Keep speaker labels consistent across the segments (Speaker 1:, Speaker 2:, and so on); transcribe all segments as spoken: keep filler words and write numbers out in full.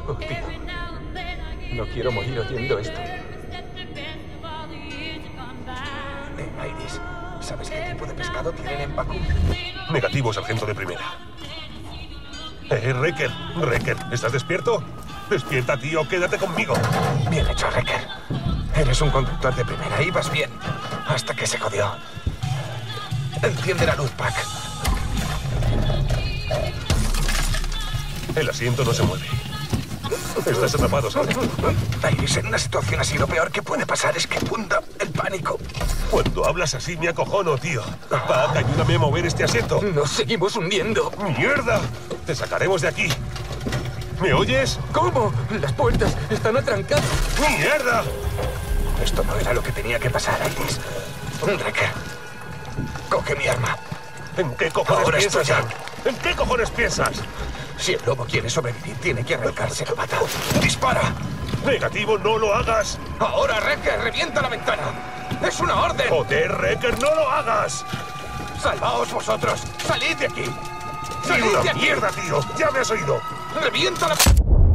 Speaker 1: Oh, tío. No quiero morir oyendo esto.
Speaker 2: Eh, Iris, ¿sabes qué tipo de pescado tienen en Bakú?
Speaker 3: Negativo, sargento de primera. Eh, Recker, Recker, ¿estás despierto? Despierta, tío, quédate conmigo.
Speaker 2: Bien hecho, Recker. Eres un conductor de primera, ibas bien. Hasta que se jodió. Enciende la luz, Pac.
Speaker 3: El asiento no se mueve. Estás atrapado, ¿sabes?
Speaker 2: Iris, en una situación así, lo peor que puede pasar es que funda el pánico.
Speaker 3: Cuando hablas así me acojono, tío. Pac, ayúdame a mover este asiento.
Speaker 1: Nos seguimos hundiendo.
Speaker 3: ¡Mierda! Te sacaremos de aquí. ¿Me oyes?
Speaker 1: ¿Cómo? Las puertas están atrancadas.
Speaker 3: ¡Mierda!
Speaker 2: Esto no era lo que tenía que pasar, Iris. Recker, coge mi arma.
Speaker 3: ¿En qué cojones
Speaker 2: Ahora
Speaker 3: piensas,
Speaker 2: estoy
Speaker 3: Jack? ¿En qué cojones piensas?
Speaker 2: Si el lobo quiere sobrevivir, tiene que arrancarse la pata. ¡Dispara!
Speaker 3: Negativo, no lo hagas.
Speaker 2: Ahora, Recker, revienta la ventana. ¡Es una orden!
Speaker 3: Joder, Recker, no lo hagas.
Speaker 2: ¡Salvaos vosotros! ¡Salid de aquí!
Speaker 3: ¡Ni
Speaker 2: ¡Salid
Speaker 3: una
Speaker 2: de aquí!
Speaker 3: mierda, tío! ¡Ya me has oído!
Speaker 2: ¡Revienta la...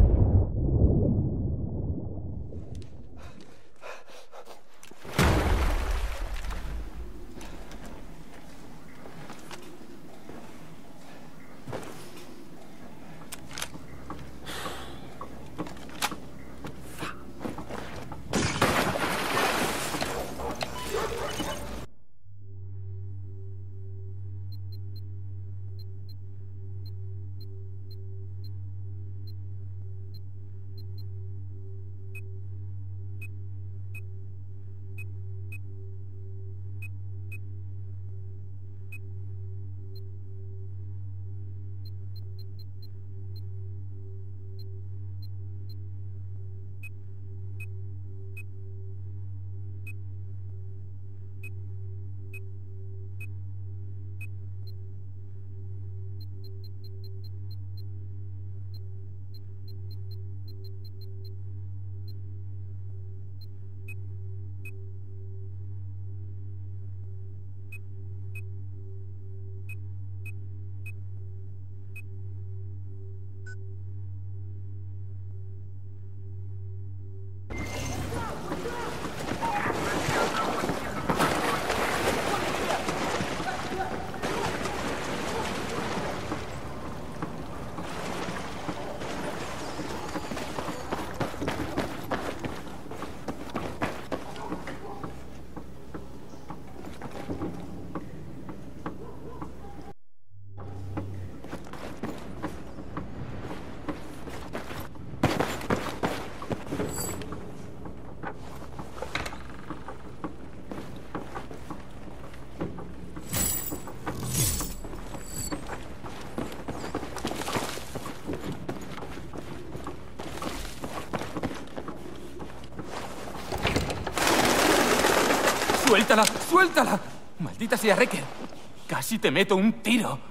Speaker 1: ¡Suéltala! ¡Suéltala! ¡Maldita sea, Recker! Casi te meto un tiro.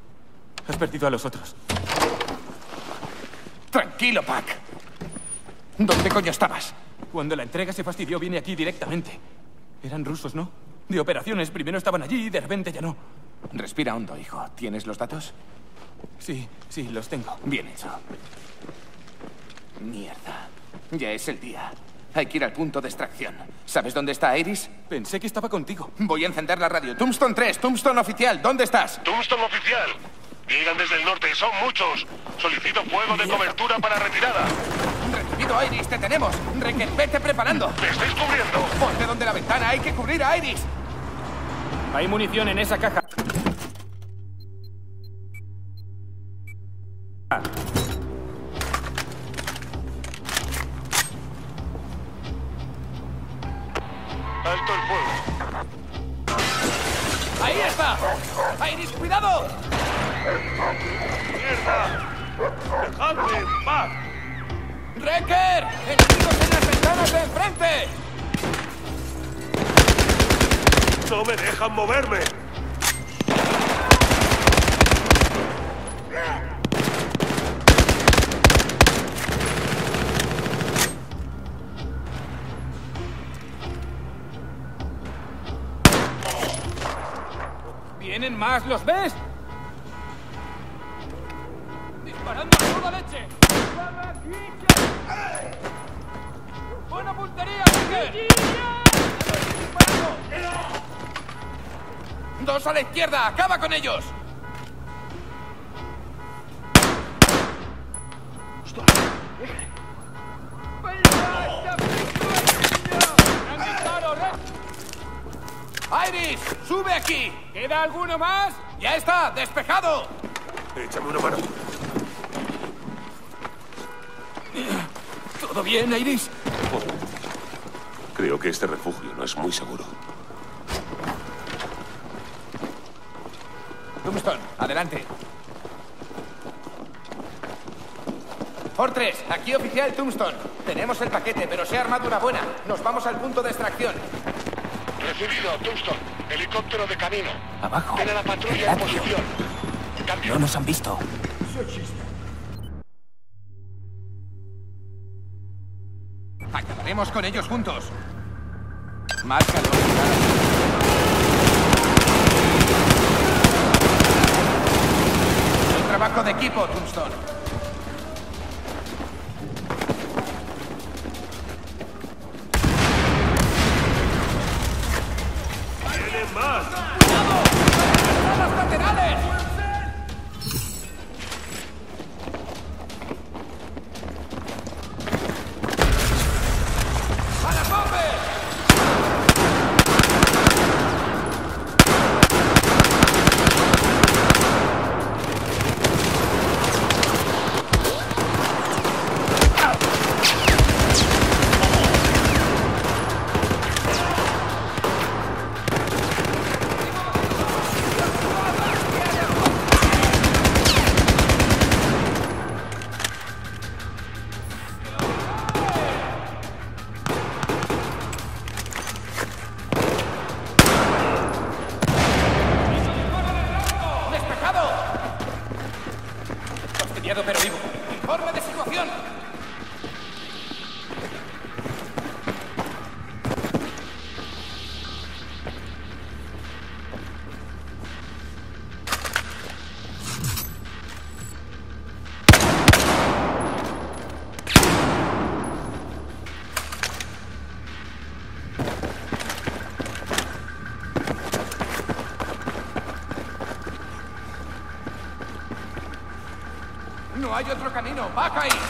Speaker 1: Has perdido a los otros.
Speaker 2: Tranquilo, Pac. ¿Dónde coño estabas?
Speaker 1: Cuando la entrega se fastidió, vine aquí directamente. Eran rusos, ¿no? De operaciones. Primero estaban allí y de repente ya no.
Speaker 2: Respira hondo, hijo. ¿Tienes los datos?
Speaker 1: Sí, sí, los tengo.
Speaker 2: Bien hecho. Mierda. Ya es el día. Hay que ir al punto de extracción. ¿Sabes dónde está Iris?
Speaker 1: Pensé que estaba contigo.
Speaker 2: Voy a encender la radio. Tombstone tres, Tombstone oficial. ¿Dónde estás?
Speaker 3: Tombstone oficial. Llegan desde el norte, son muchos. Solicito fuego de cobertura para retirada.
Speaker 2: Recibido, Iris, te tenemos. Recker, vete preparando.
Speaker 3: ¡Me estáis cubriendo!
Speaker 2: Ponte donde la ventana, hay que cubrir a Iris.
Speaker 1: Hay munición en esa caja.
Speaker 3: ¡Alto el fuego!
Speaker 2: ¡Ahí está! ¡Iris, cuidado!
Speaker 3: ¡Mierda! ¡Dejadme en paz!
Speaker 2: ¡Recker! ¡Enemigos en las ventanas de enfrente!
Speaker 3: ¡No me dejan moverme!
Speaker 1: ¡Vienen más! ¿Los ves? ¡Disparando a toda leche! ¡Buena puntería, Ricker! ¡Dos a la izquierda! ¡Acaba con ellos! ¡Iris! ¡Sube aquí! ¿Queda alguno más? ¡Ya está! ¡Despejado!
Speaker 3: Échame una mano.
Speaker 1: ¿Todo bien, Iris?
Speaker 3: Oh, creo que este refugio no es muy seguro.
Speaker 1: Tombstone, adelante. Fortress, aquí oficial Tombstone. Tenemos el paquete, pero sea armadura buena. Nos vamos al punto de extracción.
Speaker 4: Recibido, Tombstone. Helicóptero de camino.
Speaker 1: Abajo.
Speaker 4: Tiene la patrulla en posición. Cambio.
Speaker 1: No nos han visto. Acabaremos con ellos juntos. Más calor. Buen trabajo de equipo, Tombstone.
Speaker 3: ¡Tienen más!
Speaker 1: ¡Cuidado! ¡Están las laterales! ¡A la bomba! Pero vivo. Informe de situación. No hay otro camino. ¡Baja ahí!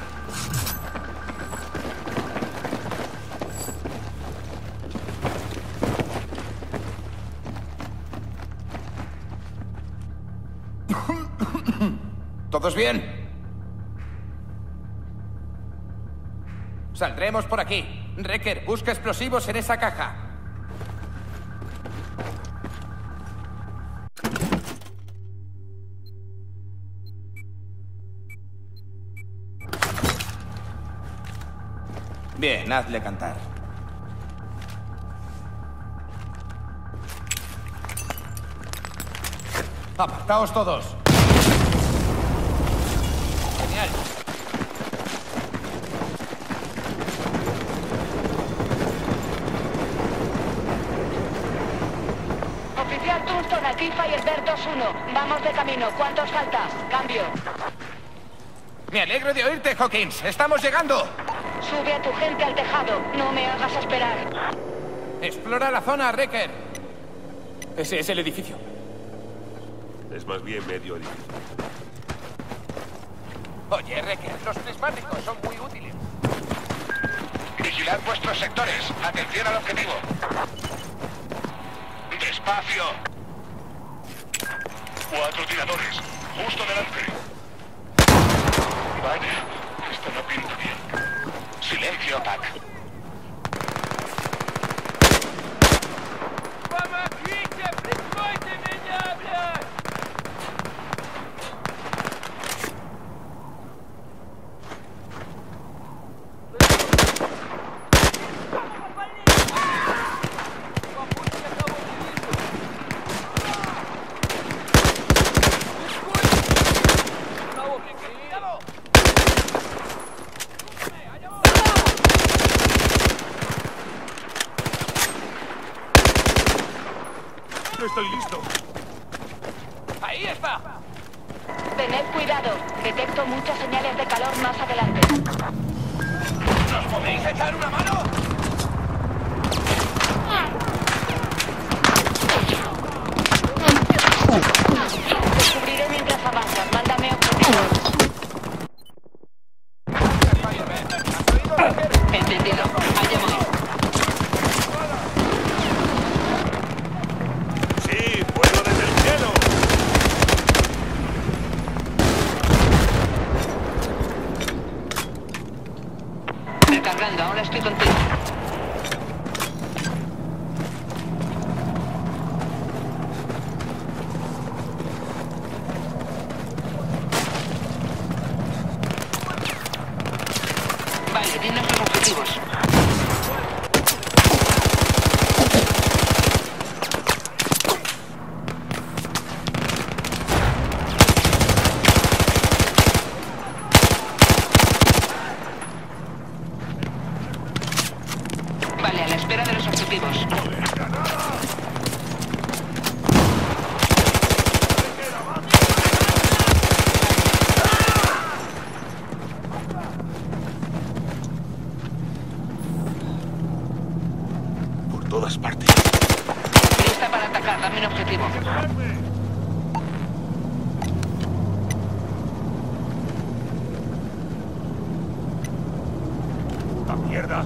Speaker 1: ¿Todos bien? Saldremos por aquí. Recker, busca explosivos en esa caja. Bien, hazle cantar. Apartaos todos. Genial.
Speaker 5: Oficial Tombstone, aquí Firebird dos uno. Vamos de camino. ¿Cuántos falta? Cambio.
Speaker 1: Me alegro de oírte, Hawkins. Estamos llegando.
Speaker 5: Sube a tu gente al tejado. No me hagas esperar.
Speaker 1: Explora la zona, Recker. Ese es el edificio.
Speaker 3: Es más bien medio edificio.
Speaker 1: Oye, Recker, los prismáticos son muy útiles.
Speaker 4: Vigilad vuestros sectores. Atención al objetivo. Despacio. Cuatro tiradores. Justo delante. Vaya, esto no pinta bien. Silencio, Pac.
Speaker 3: Estoy listo.
Speaker 1: Ahí está.
Speaker 5: Tened cuidado. Detecto muchas señales de calor más adelante.
Speaker 4: ¿Nos podéis echar una mano?
Speaker 5: Descubriré mientras avanzas. Mándame objetivos. Entendido. Allá voy.
Speaker 3: Sí, puedo desde el cielo.
Speaker 5: Recargando. Ahora estoy contigo. Vale, dinos los objetivos. Vale, a la espera de los objetivos.
Speaker 3: Por todas partes.
Speaker 5: Lista para atacar. Dame un objetivo.
Speaker 3: ¡La mierda!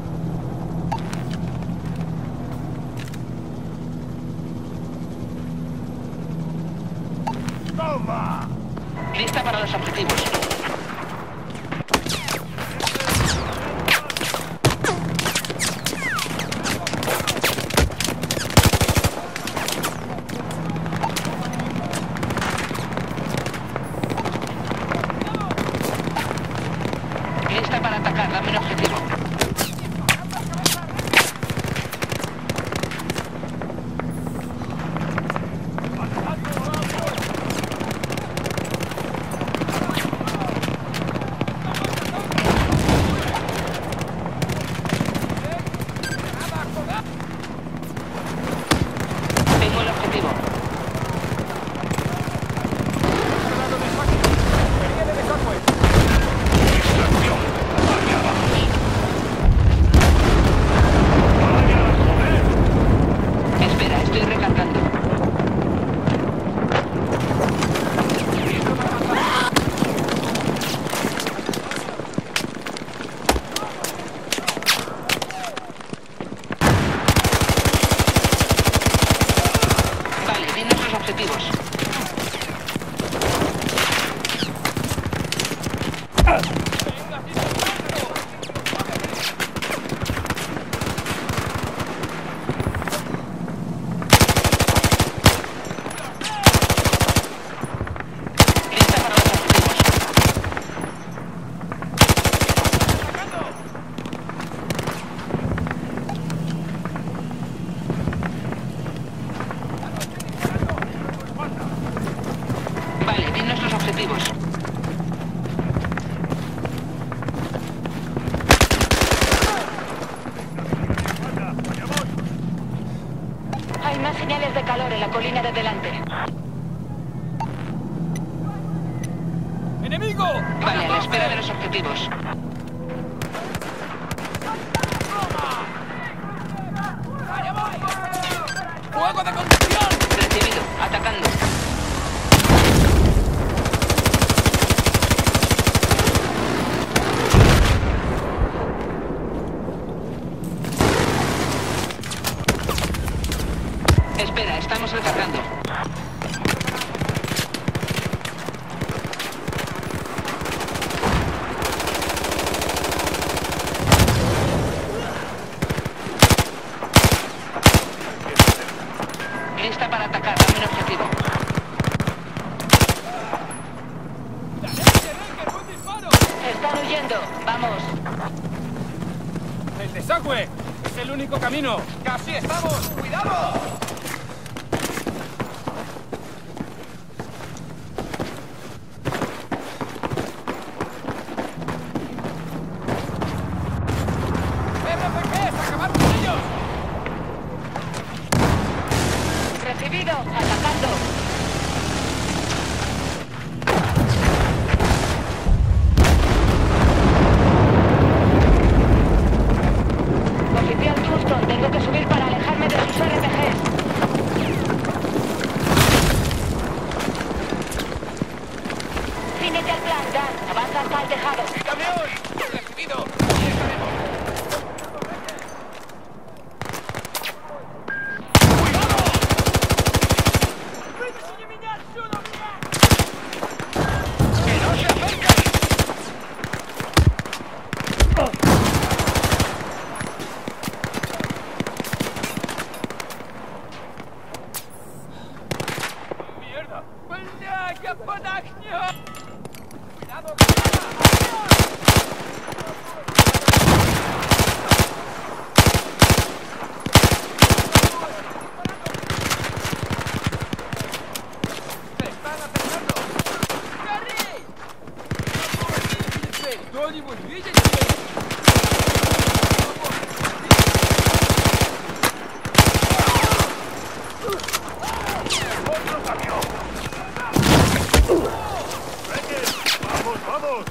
Speaker 3: ¡Toma!
Speaker 5: Lista para los objetivos. Lista para atacar. Dame un objetivo. Tengo el objetivo.
Speaker 3: ¡Extracción! ¡Allá vamos!
Speaker 5: Espera, estoy recargando. Vale, dinos los objetivos. Lista para los objetivos. Vale, dinos los objetivos. Hay más señales de calor en la colina de delante.
Speaker 1: ¡Enemigo!
Speaker 5: Vale, a la espera de los objetivos.
Speaker 1: ¡Fuego de contención!
Speaker 5: Recibido. Atacando. Espera, estamos recargando. Lista para atacar. Dame un objetivo.
Speaker 1: ¡Buen disparo!
Speaker 5: Están huyendo. Vamos.
Speaker 1: ¡El desagüe! ¡Es el único camino!
Speaker 4: ¡Casi estamos! ¡Cuidado!
Speaker 1: ¡R P Gs! ¡Acabar con ellos!
Speaker 5: Recibido. Atacando. Lanza al tejado.
Speaker 4: ¡Camión! ¡Recibido! ¡Aquí estaremos! ¡Que no se acerquen!
Speaker 1: ¡Mierda! ¡Бляха, подохнёт! ¡Cuidado! ¡Se están acercando! ¡Corre! ¡Кто-нибудь видит?
Speaker 3: ¡Otro camión! ¡Recker! ¡Vamos, vamos!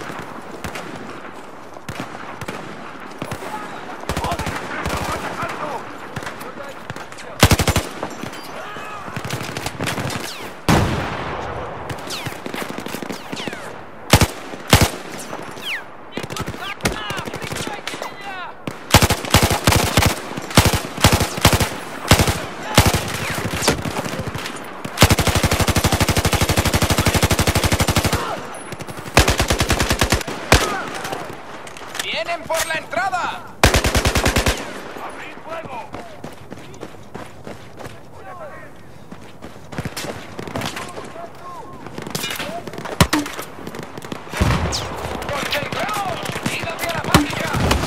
Speaker 3: ¡Joder! ¡Me están atacando!
Speaker 4: ¡Vienen por la entrada!
Speaker 3: ¡Abrid fuego!
Speaker 4: ¡Concentraos! ¡Id hacia la fábrica!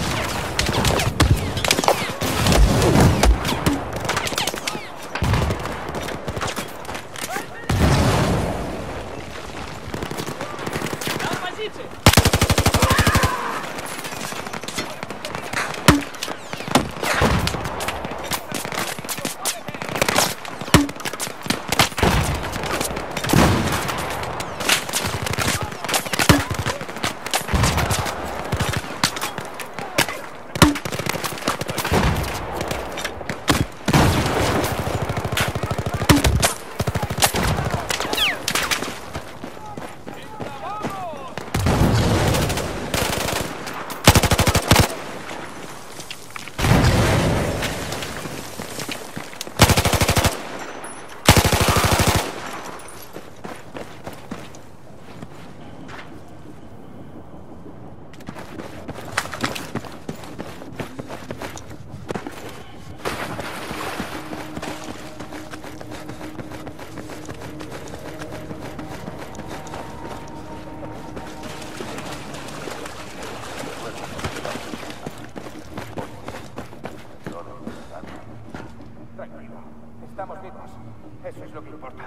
Speaker 2: Tranquilo. Estamos vivos. Eso es lo que importa.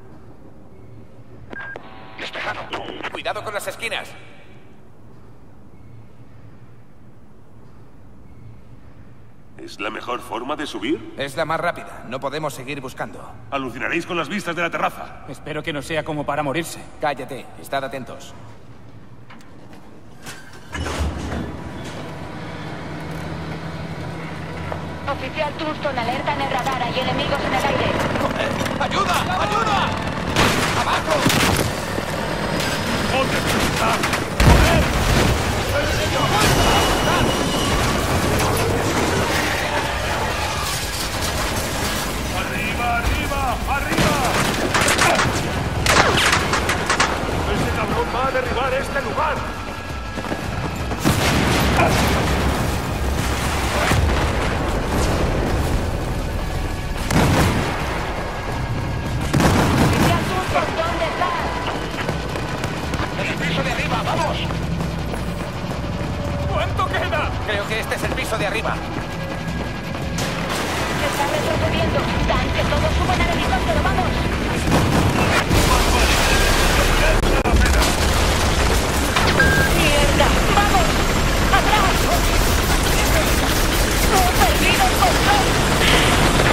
Speaker 4: Despejado. Cuidado con las esquinas.
Speaker 3: ¿Es la mejor forma de subir?
Speaker 4: Es la más rápida. No podemos seguir buscando.
Speaker 3: Alucinaréis con las vistas de la terraza.
Speaker 1: Espero que no sea como para morirse.
Speaker 4: Cállate. Estad atentos.
Speaker 5: Oficial Tunston, alerta en el radar. Hay enemigos en el aire.
Speaker 4: ¡Ayuda! ¡Ayuda! ¡Abajo!
Speaker 3: ¿Dónde está? ¡Joder! ¡Arriba, arriba, arriba! ¡Ese cabrón va a derribar este lugar!
Speaker 5: Oficial Tunston, ¿dónde estás?
Speaker 4: ¡En el piso de arriba! ¡Vamos!
Speaker 1: ¿Cuánto queda?
Speaker 4: Creo que este es el piso de arriba.
Speaker 5: Se está retrocediendo. Dan, que todos suban al helicóptero. ¡Vamos! ¡Mierda! ¡Vamos! ¡Atrás! ¡He perdido el control!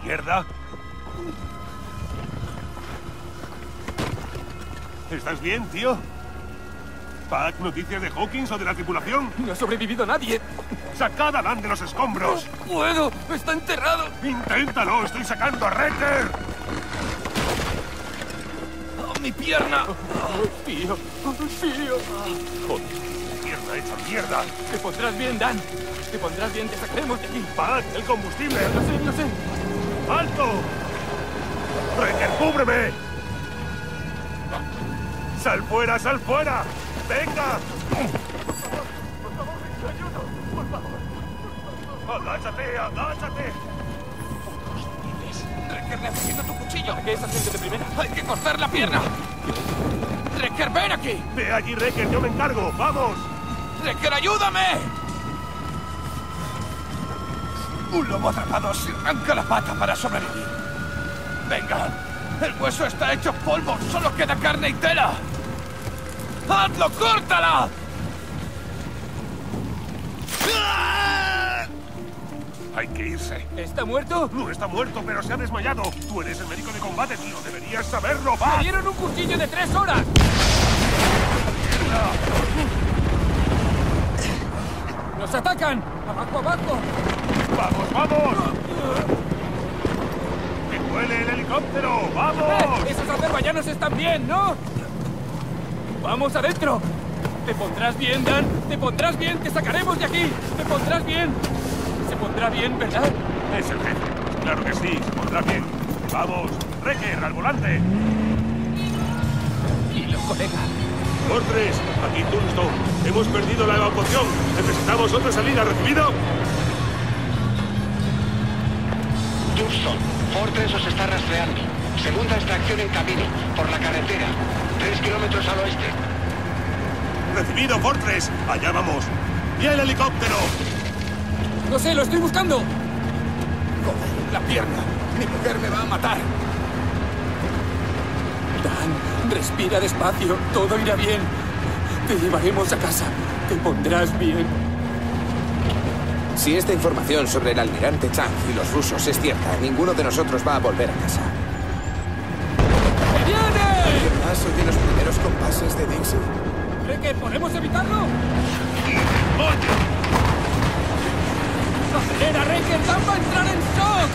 Speaker 3: mierda! ¿Estás bien, tío? ¿Pack, noticias de Hawkins o de la tripulación?
Speaker 1: No ha sobrevivido nadie.
Speaker 3: ¡Sacad a Dan de los escombros!
Speaker 1: ¡No puedo! ¡Está enterrado!
Speaker 3: ¡Inténtalo! ¡Estoy sacando a Wrecker!
Speaker 1: ¡Oh, mi pierna! ¡Oh, tío! ¡Oh, tío!
Speaker 3: ¡Joder! ¡Mierda hecha mierda!
Speaker 1: Te pondrás bien, Dan. Te pondrás bien, te sacaremos de aquí.
Speaker 3: ¡Pack, el combustible!
Speaker 1: Lo sé, lo sé.
Speaker 3: ¡Alto! ¡Wrecker, cúbreme! ¡Sal fuera, sal fuera! ¡Venga! ¡Agáchate, agáchate!
Speaker 1: Wrecker, necesito tu cuchillo. ¿Qué es agente de primera? ¡Hay que cortar la pierna! ¡Wrecker, ven aquí!
Speaker 3: ¡Ve allí, Wrecker! ¡Yo me encargo! ¡Vamos!
Speaker 1: ¡Wrecker, ayúdame! Un lobo atrapado se arranca la pata para sobrevivir. ¡Venga! ¡El hueso está hecho polvo! ¡Solo queda carne y tela! ¡Hazlo! ¡Córtala!
Speaker 3: Hay que irse.
Speaker 1: ¿Está muerto?
Speaker 3: No está muerto, pero se ha desmayado. Tú eres el médico de combate, tío. Deberías saberlo. ¡Va!
Speaker 1: ¡Me dieron un cuchillo de tres horas! ¡Nos atacan! ¡Abajo, abajo!
Speaker 3: ¡Vamos, vamos! ¡Que vuele el helicóptero! ¡Vamos!
Speaker 1: ¡Eh! ¡Esos azerbaiyanos están bien, ¿no? ¡Vamos adentro! ¿Te pondrás bien, Dan? ¿Te pondrás bien? ¡Te sacaremos de aquí! ¿Te pondrás bien? Se pondrá bien, ¿verdad?
Speaker 3: Es el jefe. Claro que sí, se pondrá bien. ¡Vamos! ¡Wrecker, al volante!
Speaker 1: Y los colegas.
Speaker 3: Fortress, aquí Tombstone. Hemos perdido la evacuación. Necesitamos otra salida. ¿Recibido?
Speaker 4: Tombstone, Fortress os está rastreando. Segunda extracción en camino, por la carretera. Tres kilómetros al oeste.
Speaker 3: Recibido, Fortress. Allá vamos. ¡Y el helicóptero!
Speaker 1: No sé, lo estoy buscando. Joder, la pierna. Mi mujer me va a matar. Dan, respira despacio. Todo irá bien. Te llevaremos a casa. Te pondrás bien.
Speaker 2: Si esta información sobre el almirante Chang y los rusos es cierta, ninguno de nosotros va a volver a casa.
Speaker 1: ¡Me viene!
Speaker 2: ¿Qué más oye los primeros compases de Dixie?
Speaker 1: ¿Cree que podemos evitarlo?
Speaker 3: ¡Oye!
Speaker 1: ¡Acelera, Wrecker! ¡Dan va a entrar en shock!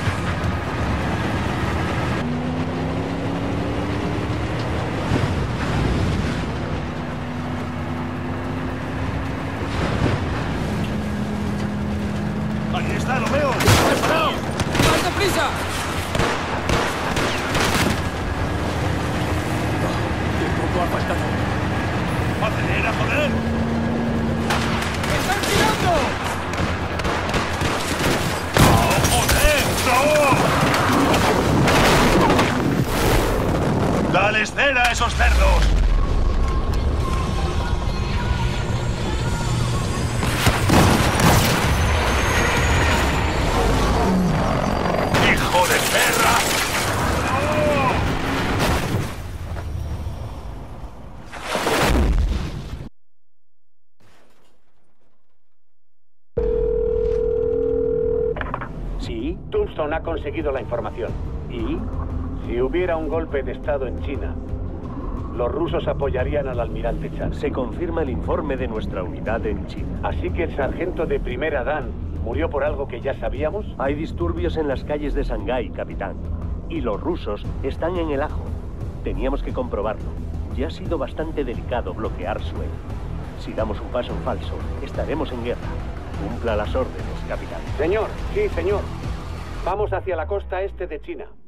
Speaker 3: ¡Ahí está, lo veo! ¡Preparado!
Speaker 1: ¡Más deprisa! ¡Qué poco ha faltado!
Speaker 3: ¡Acelera, joder!
Speaker 1: ¡Están tirando!
Speaker 3: ¡No! ¡Dale cera a esos cerdos! ¡Hijo de perra!
Speaker 6: Sí, Tombstone ha conseguido la información. ¿Y? Si hubiera un golpe de estado en China, los rusos apoyarían al almirante Chang.
Speaker 7: Se confirma el informe de nuestra unidad en China.
Speaker 6: Así que el sargento de primera Dan murió por algo que ya sabíamos.
Speaker 7: Hay disturbios en las calles de Shanghái, capitán. Y los rusos están en el ajo. Teníamos que comprobarlo. Ya ha sido bastante delicado bloquear Suez. Si damos un paso en falso, estaremos en guerra. Cumpla las órdenes, capitán.
Speaker 6: Señor, sí, señor. Vamos hacia la costa este de China.